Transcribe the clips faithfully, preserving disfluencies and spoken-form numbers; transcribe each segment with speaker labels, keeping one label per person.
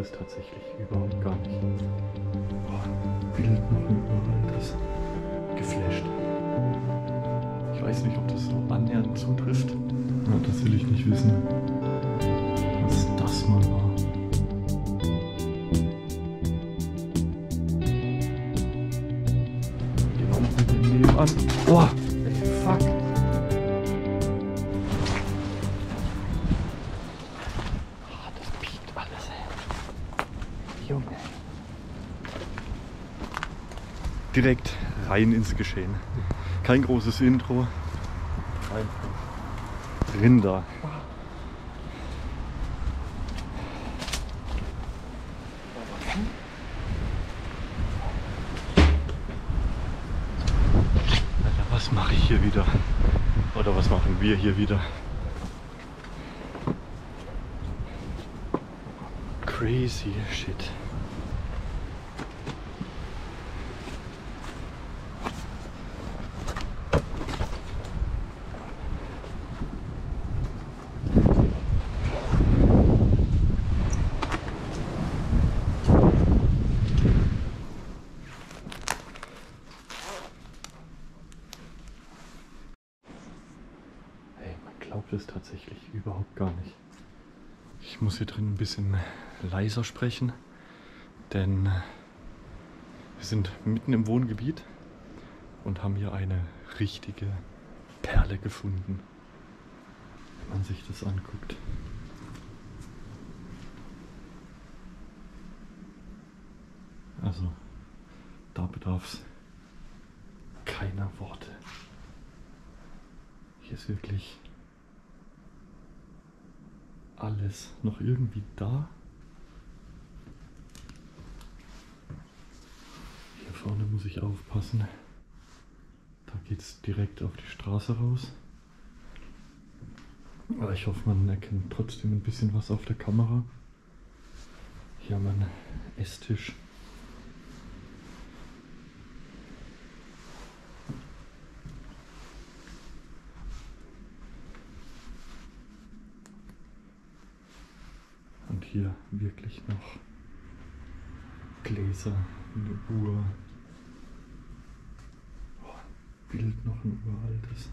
Speaker 1: das tatsächlich überhaupt gar nicht. Oh, Bild noch überall, das geflasht. Ich weiß nicht, ob das so annähernd zutrifft. Ja, das will ich nicht wissen, was das mal war. Genau mit dem nebenan. Oh, ey, fuck. Oh, das piept alles, ey. Junge. Direkt rein ins Geschehen. Kein großes Intro. Einfach Rinder. Alter, was mache ich hier wieder? Oder was machen wir hier wieder? Crazy shit. Glaubt es tatsächlich überhaupt gar nicht. Ich muss hier drin ein bisschen leiser sprechen, denn wir sind mitten im Wohngebiet und haben hier eine richtige Perle gefunden, wenn man sich das anguckt. Also, da bedarf es keiner Worte. Hier ist wirklich alles noch irgendwie da. Hier vorne muss ich aufpassen. Da geht es direkt auf die Straße raus. Aber ich hoffe, man erkennt trotzdem ein bisschen was auf der Kamera. Hier haben wir einen Esstisch. Und hier wirklich noch Gläser, eine Uhr. Oh, ein Bild noch ein uraltes.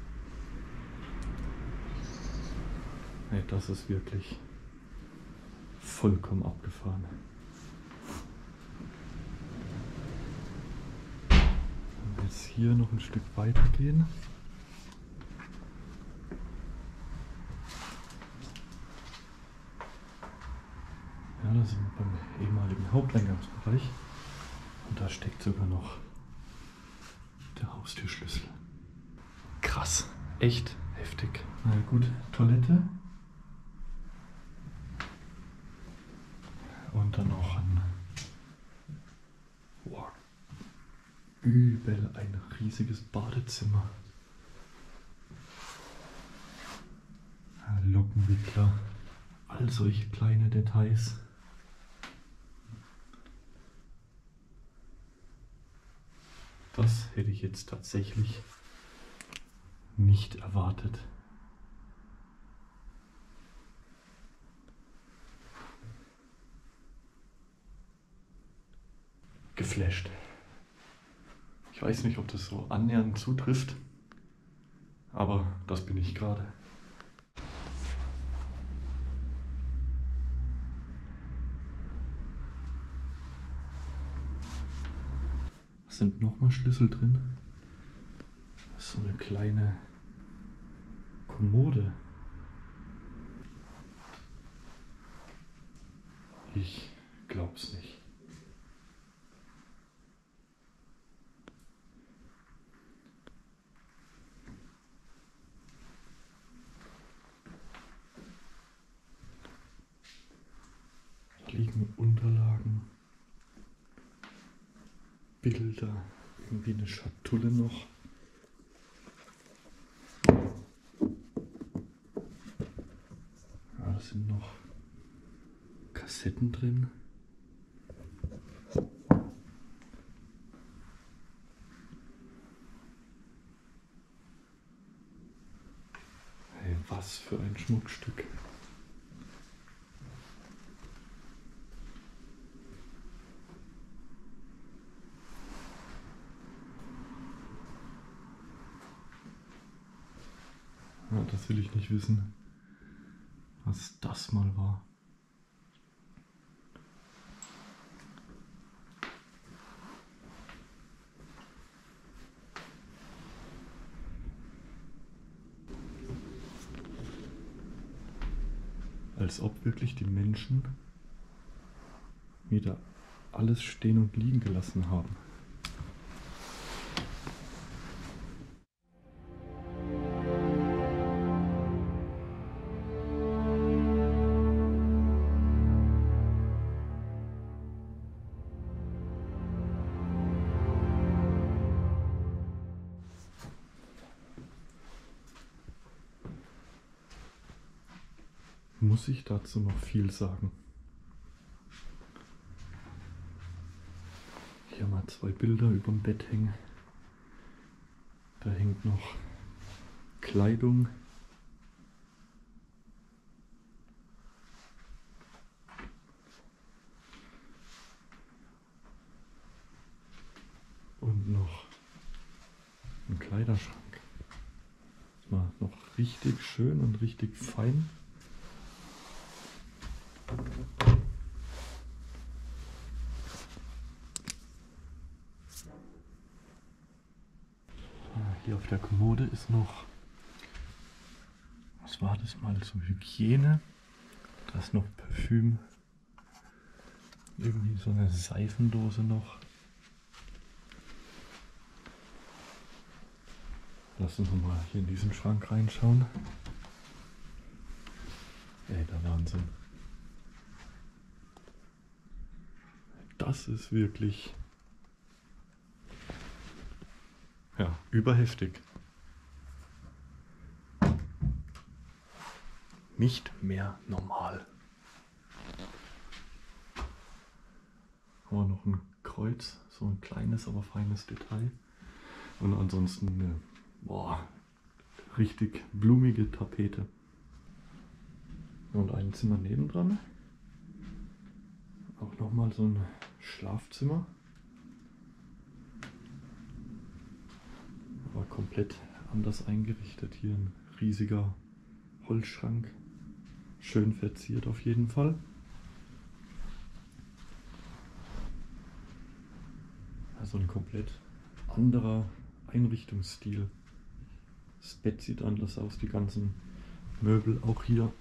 Speaker 1: Hey, das ist wirklich vollkommen abgefahren. Wenn wir jetzt hier noch ein Stück weiter gehen. Ja, da sind wir beim ehemaligen Haupteingangsbereich und da steckt sogar noch der Haustürschlüssel. Krass, echt heftig. Na gut, Toilette. Und dann noch ein wow, übel ein riesiges Badezimmer. Lockenwickler, all solche kleine Details. Das hätte ich jetzt tatsächlich nicht erwartet. Geflasht. Ich weiß nicht, ob das so annähernd zutrifft, aber das bin ich gerade. Sind nochmal Schlüssel drin. Das ist so eine kleine Kommode. Ich glaub's nicht. Hier liegen Unterlagen. Bilder, irgendwie eine Schatulle noch. Ja, da sind noch Kassetten drin. Hey, was für ein Schmuckstück. Ja, das will ich nicht wissen, was das mal war. Als ob wirklich die Menschen wieder alles stehen und liegen gelassen haben. Muss ich dazu noch viel sagen? Hier mal zwei Bilder über dem Bett hängen. Da hängt noch Kleidung. Und noch ein Kleiderschrank. Das war noch richtig schön und richtig fein. Hier auf der Kommode ist noch, was war das mal, so Hygiene. Da ist noch Parfüm. Irgendwie so eine Seifendose noch. Lass uns noch mal hier in diesen Schrank reinschauen. Ey, der Wahnsinn. Das ist wirklich, ja, überheftig. Nicht mehr normal. Aber noch ein Kreuz, so ein kleines, aber feines Detail. Und ansonsten eine, boah, richtig blumige Tapete. Und ein Zimmer nebendran. Auch nochmal so ein Schlafzimmer. Aber komplett anders eingerichtet. Hier ein riesiger Holzschrank. Schön verziert auf jeden Fall. Also ein komplett anderer Einrichtungsstil. Das Bett sieht anders aus, die ganzen Möbel auch hier.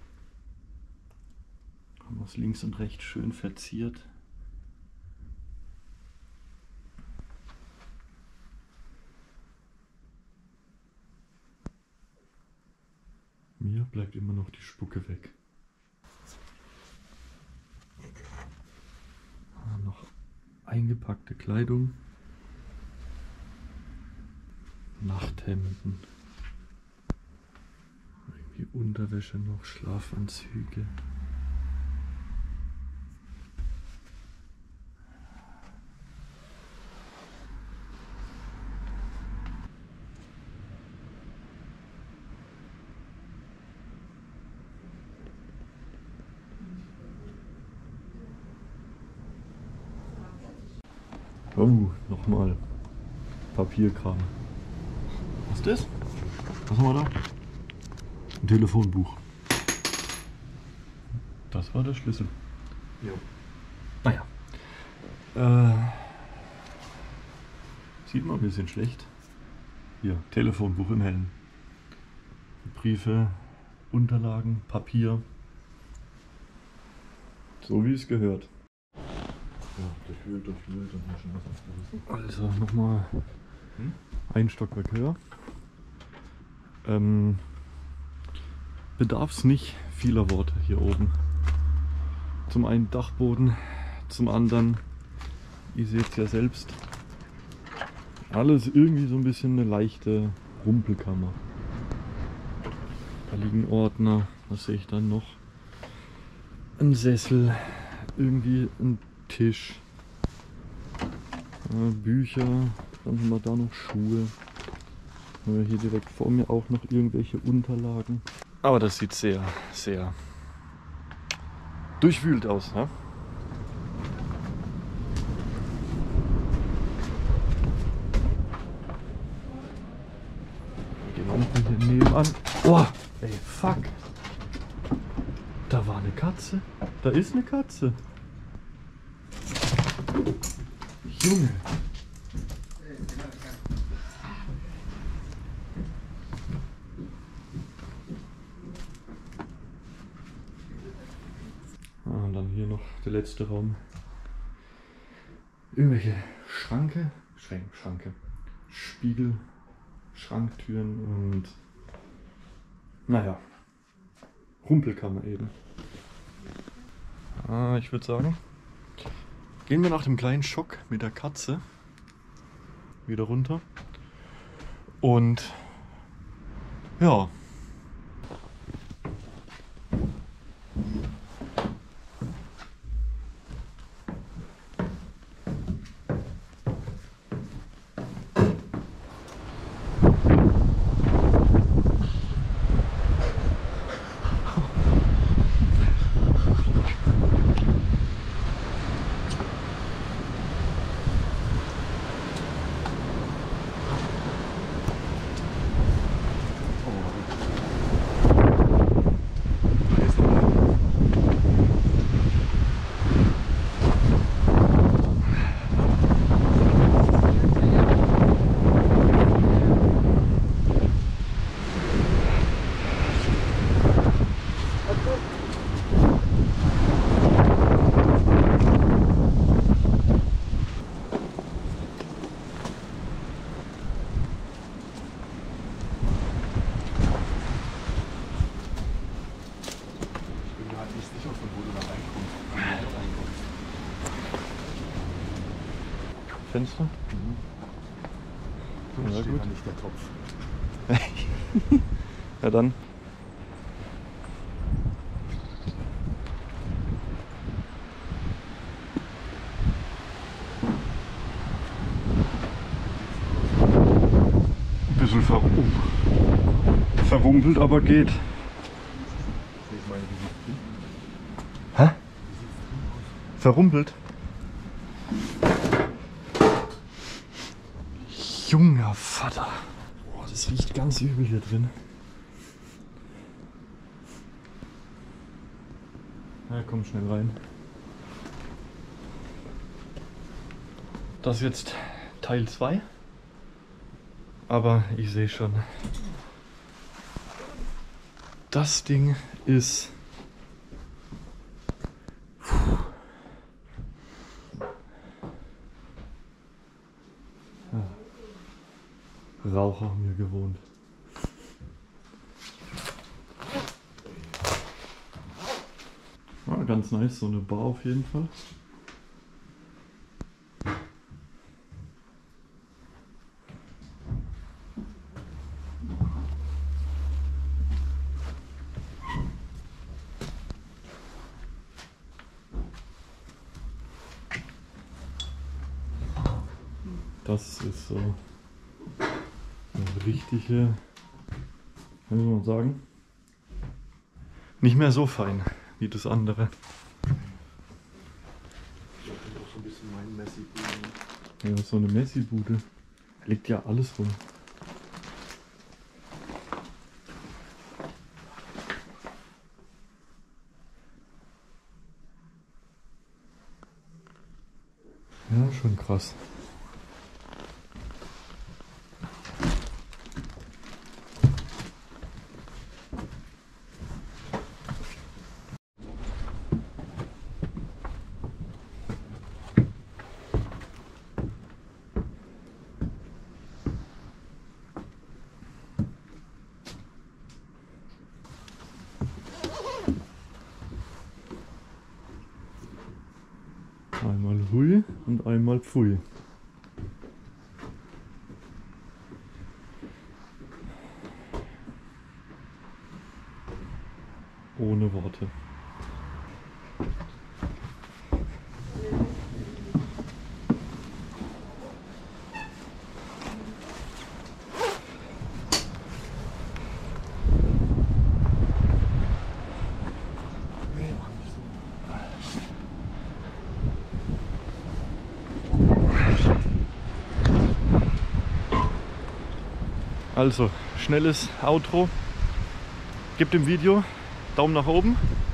Speaker 1: Haben wir es links und rechts schön verziert. Mir bleibt immer noch die Spucke weg. Ah, noch eingepackte Kleidung. Nachthemden. Irgendwie Unterwäsche noch, Schlafanzüge. Oh, nochmal Papierkram. Was ist das? Was haben wir da? Ein Telefonbuch. Das war der Schlüssel. Jo. Naja. Äh, sieht man ein bisschen schlecht. Hier, Telefonbuch im Hellen. Briefe, Unterlagen, Papier. So wie es gehört. Ja, durchwühlt, durchwühlt und schon was aufgerissen. Also nochmal hm? ein Stockwerk höher. Ähm, bedarf es nicht vieler Worte hier oben. Zum einen Dachboden, zum anderen, ihr seht es ja selbst, alles irgendwie so ein bisschen eine leichte Rumpelkammer. Da liegen Ordner, was sehe ich dann noch? Ein Sessel, irgendwie ein Tisch, äh, Bücher, dann haben wir da noch Schuhe. Haben wir hier direkt vor mir auch noch irgendwelche Unterlagen. Aber das sieht sehr, sehr durchwühlt aus, ne? Die Lampen hier neben. nebenan. Oh, ey, fuck. Da war eine Katze. Da ist eine Katze. Junge. Ah, und dann hier noch der letzte Raum. Irgendwelche Schranke, Schränke, Schranke, Spiegel, Schranktüren und naja, Rumpelkammer eben. Ah, ich würde sagen, gehen wir nach dem kleinen Schock mit der Katze wieder runter und ja. Fenster? Mhm. Ja, gut. Nicht der Topf. Ja dann. Ein bisschen ver verrumpelt, aber geht. Hä? Verrumpelt? Junger Vater. Boah, das riecht ganz übel hier drin. Na komm, schnell rein. Das ist jetzt Teil zwei. Aber ich sehe schon. Das Ding ist... Raucher haben hier gewohnt. Ja, ganz nice, so eine Bar auf jeden Fall. Das ist so eine richtige, wie soll man sagen, nicht mehr so fein wie das andere. Ich habe auch so ein bisschen mein Messi-Bude. Ja, so eine Messi-Bude. Da liegt ja alles rum. Ja, schon krass. Einmal Hui und einmal Pfui. Ohne Worte. Also, schnelles Outro. Gebt dem Video Daumen nach oben.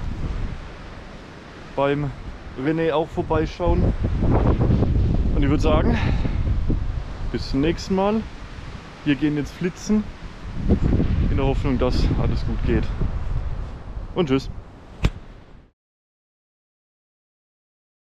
Speaker 1: Beim René auch vorbeischauen. Und ich würde sagen, bis zum nächsten Mal. Wir gehen jetzt flitzen. In der Hoffnung, dass alles gut geht. Und tschüss.